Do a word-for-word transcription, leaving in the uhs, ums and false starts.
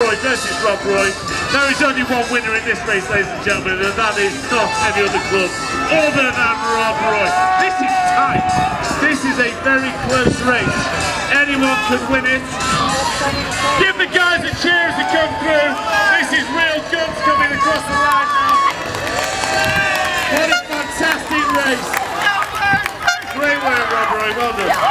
Roy versus Rob Roy. There is only one winner in this race, ladies and gentlemen, and that is not any other club other than Rob Roy. This is tight. This is a very close race. Anyone can win it. Give the guys a cheer as they come through. This is real guns coming across the line now. What a fantastic race. Great work, Rob Roy. Well done.